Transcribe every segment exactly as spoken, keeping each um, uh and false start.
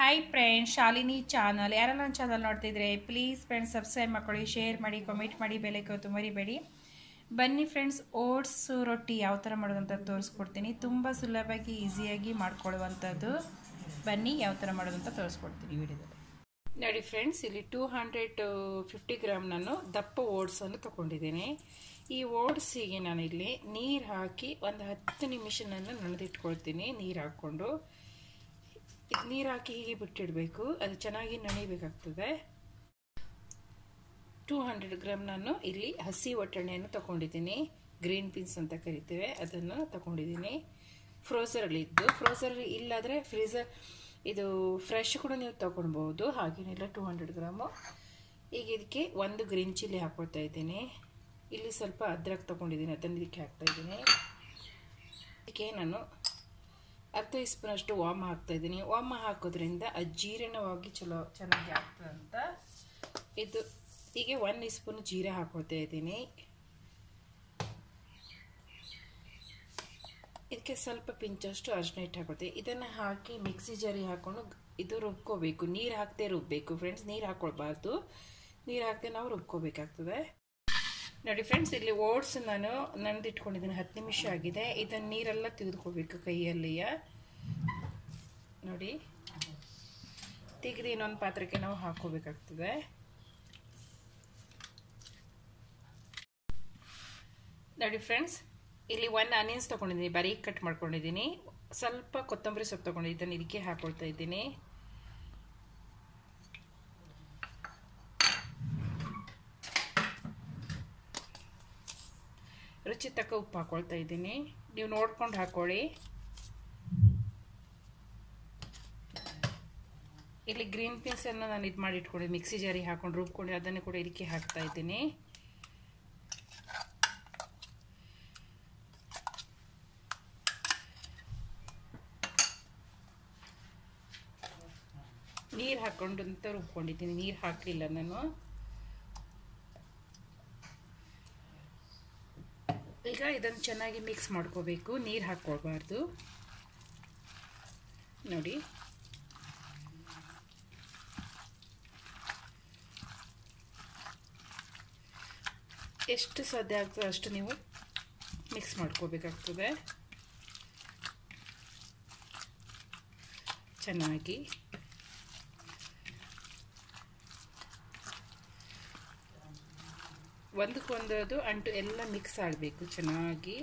Hi friends, Shalini channel. ಯಾರೆಲ್ಲ ನನ್ನ channel ನೋಡ್ತಿದ್ರೆ ಪ್ಲೀಸ್ ಫ್ರೆಂಡ್ಸ್ ಸಬ್ಸ್ಕ್ರೈಬ್ ಮಾಡ್ಕೊಳ್ಳಿ, ಶೇರ್ ಮಾಡಿ, ಕಮೆಂಟ್ ಮಾಡಿ, ಬೆಲೈಕನ್ ಮರಿಬೇಡಿ. ಬನ್ನಿ ಫ್ರೆಂಡ್ಸ್, ಓಟ್ಸ್ ರೊಟ್ಟಿ ಯಾವ ಥರ ಮಾಡೋದಂತ ತೋರಿಸ್ಕೊಡ್ತೀನಿ. ತುಂಬ ಸುಲಭವಾಗಿ ಈಸಿಯಾಗಿ ಮಾಡ್ಕೊಳ್ಳುವಂಥದ್ದು. ಬನ್ನಿ ಯಾವ ಥರ ಮಾಡೋದಂತ ತೋರಿಸ್ಕೊಡ್ತೀನಿ ವಿಡಿಯೋದಲ್ಲಿ. ನೋಡಿ ಫ್ರೆಂಡ್ಸ್, ಇಲ್ಲಿ ಟೂ ಹಂಡ್ರೆಡ್ ಫಿಫ್ಟಿ ಗ್ರಾಮ್ ನಾನು ದಪ್ಪ ಓಟ್ಸನ್ನು ತೊಗೊಂಡಿದ್ದೀನಿ. ಈ ಓಟ್ಸಿಗೆ ನಾನು ಇಲ್ಲಿ ನೀರು ಹಾಕಿ ಒಂದು ಹತ್ತು ನಿಮಿಷ ನಾನು ನೆನೆದಿಟ್ಕೊಳ್ತೀನಿ. ನೀರು ಹಾಕ್ಕೊಂಡು ನೀರು ಹಾಕಿ ಹೀಗೆ ಬಿಟ್ಟಿಡಬೇಕು. ಅದು ಚೆನ್ನಾಗಿ ನೆನೆಯಬೇಕಾಗ್ತದೆ. ಟೂ ಹಂಡ್ರೆಡ್ ಗ್ರಾಮ್ ನಾನು ಇಲ್ಲಿ ಹಸಿ ಒಟ್ಟಣೆಯನ್ನು ತಗೊಂಡಿದ್ದೀನಿ. ಗ್ರೀನ್ ಪೀನ್ಸ್ ಅಂತ ಕರಿತೇವೆ, ಅದನ್ನು ತಗೊಂಡಿದ್ದೀನಿ. ಫ್ರೋಸರಲ್ಲಿ ಇದ್ದು, ಫ್ರೋಸರಲ್ಲಿ ಇಲ್ಲಾದರೆ ಫ್ರೀಸರ್ ಇದು ಫ್ರೆಶ್ ಕೂಡ ನೀವು ತಗೊಳ್ಬೋದು, ಹಾಗೇನಿಲ್ಲ. Two hundred gram. ಈಗ ಇದಕ್ಕೆ ಒಂದು ಗ್ರೀನ್ ಚಿಲ್ಲಿ ಹಾಕ್ಕೊಳ್ತಾ ಇದ್ದೀನಿ. ಇಲ್ಲಿ ಸ್ವಲ್ಪ ಅದ್ರಕ್ ತಗೊಂಡಿದ್ದೀನಿ, ಅದನ್ನು ಇದಕ್ಕೆ ಹಾಕ್ತಾ ಇದ್ದೀನಿ. ಇದಕ್ಕೆ ನಾನು ಅರ್ಧ ಸ್ಪೂನ್ ಅಷ್ಟು ವಾಮ ಹಾಕ್ತಾ ಇದ್ದೀನಿ. ವಾಮ ಹಾಕೋದ್ರಿಂದ ಅಜೀರ್ಣವಾಗಿ ಚಲೋ ಚೆನ್ನಾಗಿ ಆಗ್ತದೆ ಅಂತ. ಇದು ಹೀಗೆ ಒಂದು ಸ್ಪೂನ್ ಜೀರಾ ಹಾಕೊಳ್ತಾ ಇದ್ದೀನಿ. ಇದಕ್ಕೆ ಸ್ವಲ್ಪ ಪಿಂಚಷ್ಟು ಅರಿಶಿನ ಹಿಟ್ಟು ಹಾಕೋತೆ. ಇದನ್ನು ಹಾಕಿ ಮಿಕ್ಸಿ ಜಾರಿಗೆ ಹಾಕೊಂಡು ಇದು ರುಬ್ಕೋಬೇಕು. ನೀರು ಹಾಕ್ತೇ ರುಬ್ಬೇಕು ಫ್ರೆಂಡ್ಸ್, ನೀರು ಹಾಕ್ಕೊಳ್ಬಾರ್ದು. ನೀರು ಹಾಕ್ತೆ ನಾವು ರುಬ್ಕೋಬೇಕಾಗ್ತದೆ. ನೋಡಿ ಫ್ರೆಂಡ್ಸ್, ಇಲ್ಲಿ ಓಟ್ಸ್ ನಾನು ನೆನೆದಿಟ್ಕೊಂಡಿದ್ದೀನಿ. ಹತ್ತು ನಿಮಿಷ ಆಗಿದೆ. ಇದನ್ನು ನೀರೆಲ್ಲ ತೆಗೆದುಕೋಬೇಕು ಕೈಯಲ್ಲಿಯ. ನೋಡಿ, ತೆಗೆದು ಇನ್ನೊಂದು ಪಾತ್ರಕ್ಕೆ ನಾವು ಹಾಕೋಬೇಕಾಗ್ತದೆ. ನೋಡಿ ಫ್ರೆಂಡ್ಸ್, ಇಲ್ಲಿ ಒಂದು ಆನಿಯನ್ಸ್ ತೊಗೊಂಡಿದ್ದೀನಿ, ಬಾರೀಕ್ ಕಟ್ ಮಾಡ್ಕೊಂಡಿದ್ದೀನಿ. ಸ್ವಲ್ಪ ಕೊತ್ತಂಬರಿ ಸೊಪ್ಪು ತೊಗೊಂಡಿದ್ದೀನಿ, ಇದಕ್ಕೆ ಹಾಕೊಳ್ತಾ ಇದ್ದೀನಿ. ರುಚಿ ತಕ್ಕ ಉಪ್ಪು ಹಾಕೊಳ್ತಾ ಇದ್ದೀನಿ. ನೀವು ನೋಡ್ಕೊಂಡು ಹಾಕೊಳ್ಳಿ. ಇಲ್ಲಿ ಗ್ರೀನ್ ಪೀನ್ಸ್ ಅನ್ನು ನಾನು ಇದು ಮಾಡಿ ಇಟ್ಕೊಂಡು ಮಿಕ್ಸಿ ಜಾರಿಗೆ ಹಾಕೊಂಡು ರುಬ್ಕೊಂಡು ಅದನ್ನು ಕೂಡ ಇದಕ್ಕೆ ಹಾಕ್ತಾ ಇದ್ದೀನಿ. ನೀರು ಹಾಕೊಂಡು ಅಂತ ರುಬ್ಕೊಂಡಿದ್ದೀನಿ, ನೀರು ಹಾಕಲಿಲ್ಲ ನಾನು. ಈಗ ಇದನ್ನು ಚೆನ್ನಾಗಿ ಮಿಕ್ಸ್ ಮಾಡ್ಕೋಬೇಕು, ನೀರು ಹಾಕ್ಕೊಳ್ಬಾರ್ದು. ನೋಡಿ, ಎಷ್ಟು ಸಾಧ್ಯ ಆಗ್ತದೆ ಅಷ್ಟು ನೀವು ಮಿಕ್ಸ್ ಮಾಡ್ಕೋಬೇಕಾಗ್ತದೆ ಚೆನ್ನಾಗಿ. ಒಂದಕ್ಕೊಂದು ಅಂಟು ಎಲ್ಲ ಮಿಕ್ಸ್ ಆಗಬೇಕು ಚೆನ್ನಾಗಿ.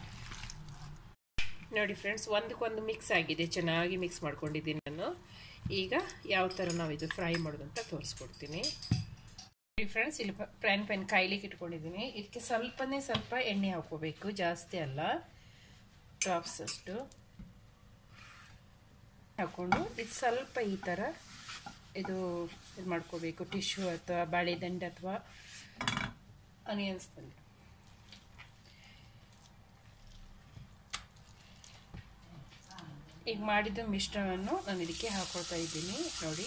ನೋಡಿ ಫ್ರೆಂಡ್ಸ್, ಒಂದಕ್ಕೊಂದು ಮಿಕ್ಸ್ ಆಗಿದೆ, ಚೆನ್ನಾಗಿ ಮಿಕ್ಸ್ ಮಾಡ್ಕೊಂಡಿದ್ದೀನಿ ನಾನು. ಈಗ ಯಾವ ಥರ ನಾವು ಇದು ಫ್ರೈ ಮಾಡೋದಂತ ತೋರಿಸ್ಕೊಡ್ತೀನಿ. ನೋಡಿ ಫ್ರೆಂಡ್ಸ್, ಇಲ್ಲಿ ಫ್ರೈನ್ ಪ್ಯಾನ್ ಕಾಯ್ಲಿಕ್ಕೆ ಇಟ್ಕೊಂಡಿದ್ದೀನಿ. ಇದಕ್ಕೆ ಸ್ವಲ್ಪನೇ ಸ್ವಲ್ಪ ಎಣ್ಣೆ ಹಾಕೋಬೇಕು, ಜಾಸ್ತಿ ಅಲ್ಲ, ಡ್ರಾಪ್ಸ್ ಅಷ್ಟು ಹಾಕ್ಕೊಂಡು ಇದು ಸ್ವಲ್ಪ ಈ ಥರ ಇದು ಇದು ಮಾಡ್ಕೋಬೇಕು. ಟಿಶ್ಯೂ ಅಥವಾ ಬಾಳೆದಂಡೆ ಅಥವಾ ಆನಿಯನ್ಸ್ನಲ್ಲಿ ಈಗ ಮಾಡಿದ ಮಿಶ್ರಣವನ್ನು ನಾನು ಇದಕ್ಕೆ ಹಾಕೊಳ್ತಾ ಇದ್ದೀನಿ. ನೋಡಿ,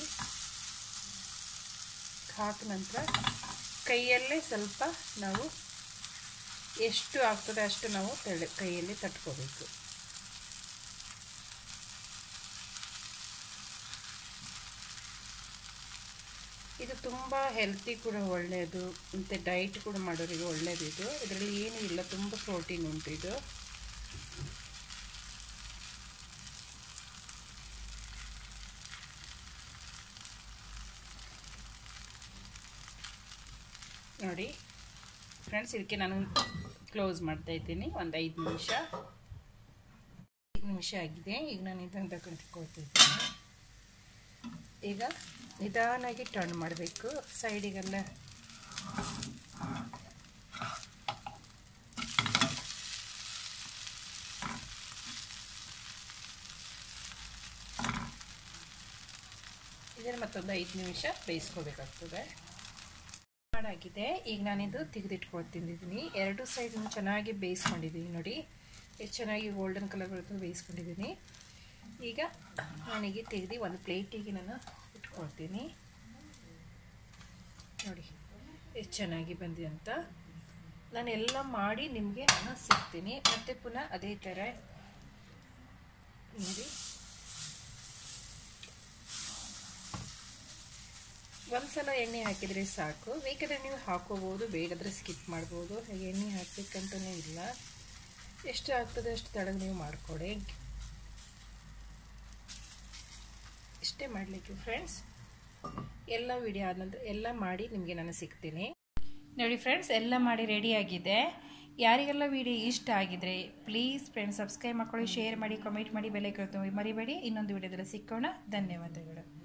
ಹಾಕಿದ ನಂತರ ಕೈಯಲ್ಲೇ ಸ್ವಲ್ಪ ನಾವು ಎಷ್ಟು ಆಗ್ತದೆ ಅಷ್ಟು ನಾವು ತೆಳೆ ಕೈಯಲ್ಲಿ ತಟ್ಕೋಬೇಕು. ಇದು ತುಂಬ ಹೆಲ್ತಿ ಕೂಡ ಒಳ್ಳೆಯದು, ಮತ್ತು ಡೈಟ್ ಕೂಡ ಮಾಡೋರಿಗೆ ಒಳ್ಳೆಯದು. ಇದು ಇದರಲ್ಲಿ ಏನೂ ಇಲ್ಲ, ತುಂಬ ಪ್ರೋಟೀನ್ ಉಂಟು ಇದು. ನೋಡಿ ಫ್ರೆಂಡ್ಸ್, ಇದಕ್ಕೆ ನಾನು ಕ್ಲೋಸ್ ಮಾಡ್ತಾ ಇದ್ದೀನಿ. ಒಂದು ಐದು ನಿಮಿಷ ಐದು ನಿಮಿಷ ಆಗಿದೆ. ಈಗ ನಾನು ಇದನ್ನು ತಗೊಂಡು ಇದ್ದೀನಿ. ಈಗ ನಿಧಾನಾಗಿ ಟರ್ನ್ ಮಾಡಬೇಕು ಸೈಡಿಗೆಲ್ಲ. ಇದನ್ನು ಮತ್ತೊಂದು ಐದು ನಿಮಿಷ ಬೇಯಿಸ್ಕೋಬೇಕಾಗ್ತದೆ. ಮಾಡಾಗಿದೆ. ಈಗ ನಾನಿದು ತೆಗೆದಿಟ್ಕೊಳ್ತಿದ್ದೀನಿ. ಎರಡು ಸೈಡನ್ನು ಚೆನ್ನಾಗಿ ಬೇಯಿಸ್ಕೊಂಡಿದ್ದೀನಿ. ನೋಡಿ, ಎಷ್ಟು ಚೆನ್ನಾಗಿ ಗೋಲ್ಡನ್ ಕಲರ್ ಬರುತ್ತೆ ಬೇಯಿಸ್ಕೊಂಡಿದ್ದೀನಿ. ಈಗ ನಾನೀಗ ತೆಗೆದು ಒಂದು ಪ್ಲೇಟಿಗೆ ನಾನು ಇಟ್ಕೊಳ್ತೀನಿ. ನೋಡಿ ಎಷ್ಟು ಚೆನ್ನಾಗಿ ಬಂದಿದೆ ಅಂತ. ನಾನು ಎಲ್ಲ ಮಾಡಿ ನಿಮಗೆ ನಾನು ಸಿಗ್ತೀನಿ. ಮತ್ತೆ ಪುನಃ ಅದೇ ಥರ ನೋಡಿ ಸಲ ಎಣ್ಣೆ ಹಾಕಿದರೆ ಸಾಕು. ಬೇಕಾದರೆ ನೀವು ಹಾಕೋಬೋದು, ಬೇಕಾದರೆ ಸ್ಕಿಪ್ ಮಾಡ್ಬೋದು. ಎಣ್ಣೆ ಹಾಕಬೇಕಂತಲೇ ಇಲ್ಲ, ಎಷ್ಟು ಆಗ್ತದೆ ಅಷ್ಟು ತಳಗೆ ನೀವು ಮಾಡಿಕೊಡಿ. ಇಷ್ಟೇ ಮಾಡಲಿಕ್ಕೆ ಫ್ರೆಂಡ್ಸ್. ಎಲ್ಲ ವಿಡಿಯೋ ಆದ ನಂತರ ಎಲ್ಲ ಮಾಡಿ ನಿಮಗೆ ನಾನು ಸಿಗ್ತೀನಿ ನೋಡಿ ಫ್ರೆಂಡ್ಸ್. ಎಲ್ಲ ಮಾಡಿ ರೆಡಿಯಾಗಿದೆ. ಯಾರಿಗೆಲ್ಲ ವಿಡಿಯೋ ಇಷ್ಟ ಆಗಿದ್ರೆ ಪ್ಲೀಸ್ ಫ್ರೆಂಡ್ಸ್ ಸಬ್ಸ್ಕ್ರೈಬ್ ಮಾಡ್ಕೊಳ್ಳಿ, ಶೇರ್ ಮಾಡಿ, ಕಮೆಂಟ್ ಮಾಡಿ, ಬೆಲ್ ಐಕಾನ್ ಒತ್ತಿ ಮರಿಬೇಡಿ. ಇನ್ನೊಂದು ವಿಡಿಯೋದಲ್ಲಿ ಸಿಕ್ಕೋಣ. ಧನ್ಯವಾದಗಳು.